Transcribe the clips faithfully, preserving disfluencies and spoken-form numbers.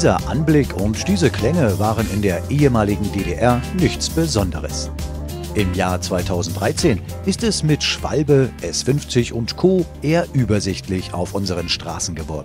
Dieser Anblick und diese Klänge waren in der ehemaligen D D R nichts Besonderes. Im Jahr zweitausenddreizehn ist es mit Schwalbe, S fünfzig und Co. eher übersichtlich auf unseren Straßen geworden.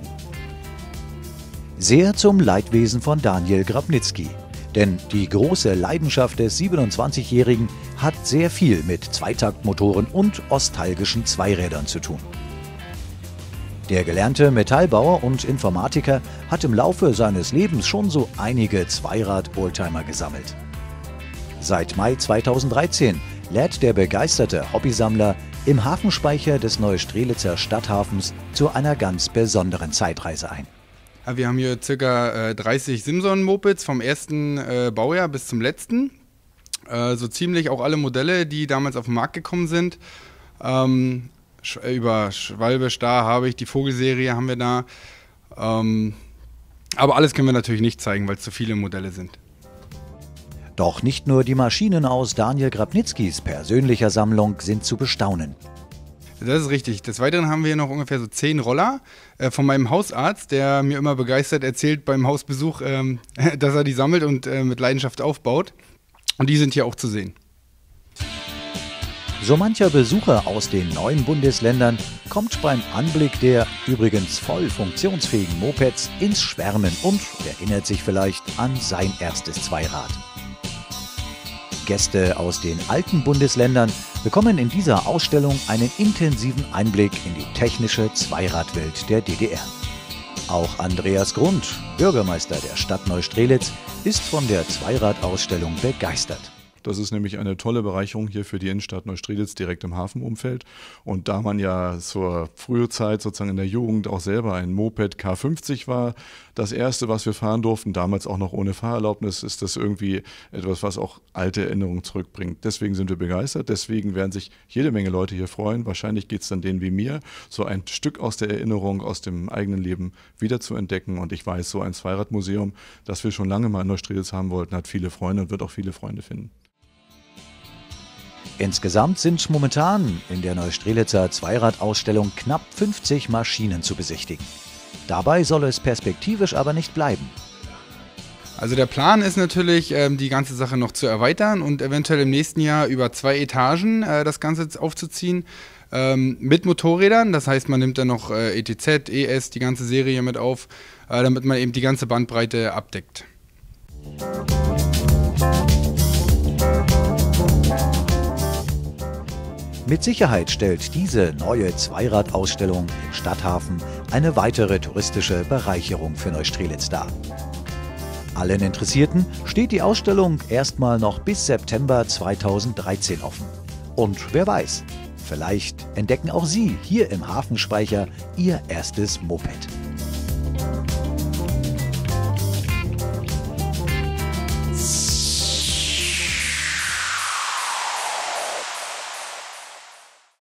Sehr zum Leidwesen von Daniel Grabnitzky. Denn die große Leidenschaft des siebenundzwanzigjährigen hat sehr viel mit Zweitaktmotoren und ostalgischen Zweirädern zu tun. Der gelernte Metallbauer und Informatiker hat im Laufe seines Lebens schon so einige Zweirad-Oldtimer gesammelt. Seit Mai zweitausenddreizehn lädt der begeisterte Hobbysammler im Hafenspeicher des Neustrelitzer Stadthafens zu einer ganz besonderen Zeitreise ein. Ja, wir haben hier ca. dreißig Simson-Mopeds vom ersten äh, Baujahr bis zum letzten. Äh, so ziemlich auch alle Modelle, die damals auf den Markt gekommen sind. Ähm, sch über Schwalbe, Star, Habicht, die Vogelserie haben wir da. Ähm, aber alles können wir natürlich nicht zeigen, weil es zu viele Modelle sind. Doch nicht nur die Maschinen aus Daniel Grabnitzkys persönlicher Sammlung sind zu bestaunen. Das ist richtig. Des Weiteren haben wir hier noch ungefähr so zehn Roller äh, von meinem Hausarzt, der mir immer begeistert erzählt beim Hausbesuch, ähm, dass er die sammelt und äh, mit Leidenschaft aufbaut. Und die sind hier auch zu sehen. So mancher Besucher aus den neuen Bundesländern kommt beim Anblick der übrigens voll funktionsfähigen Mopeds ins Schwärmen und erinnert sich vielleicht an sein erstes Zweirad. Gäste aus den alten Bundesländern bekommen in dieser Ausstellung einen intensiven Einblick in die technische Zweiradwelt der D D R. Auch Andreas Grund, Bürgermeister der Stadt Neustrelitz, ist von der Zweiradausstellung begeistert. Das ist nämlich eine tolle Bereicherung hier für die Innenstadt Neustrelitz direkt im Hafenumfeld. Und da man ja zur frühen Zeit sozusagen in der Jugend auch selber ein Moped K fünfzig war, das erste, was wir fahren durften, damals auch noch ohne Fahrerlaubnis, ist das irgendwie etwas, was auch alte Erinnerungen zurückbringt. Deswegen sind wir begeistert, deswegen werden sich jede Menge Leute hier freuen. Wahrscheinlich geht es dann denen wie mir, so ein Stück aus der Erinnerung, aus dem eigenen Leben wieder zu entdecken. Und ich weiß, so ein Zweiradmuseum, das wir schon lange mal in Neustrelitz haben wollten, hat viele Freunde und wird auch viele Freunde finden. Insgesamt sind momentan in der Neustrelitzer Zweiradausstellung knapp fünfzig Maschinen zu besichtigen. Dabei soll es perspektivisch aber nicht bleiben. Also der Plan ist natürlich, die ganze Sache noch zu erweitern und eventuell im nächsten Jahr über zwei Etagen das Ganze aufzuziehen mit Motorrädern. Das heißt, man nimmt dann noch E T Z, E S, die ganze Serie mit auf, damit man eben die ganze Bandbreite abdeckt. Mit Sicherheit stellt diese neue Zweiradausstellung im Stadthafen eine weitere touristische Bereicherung für Neustrelitz dar. Allen Interessierten steht die Ausstellung erstmal noch bis September zweitausenddreizehn offen. Und wer weiß, vielleicht entdecken auch Sie hier im Hafenspeicher Ihr erstes Moped.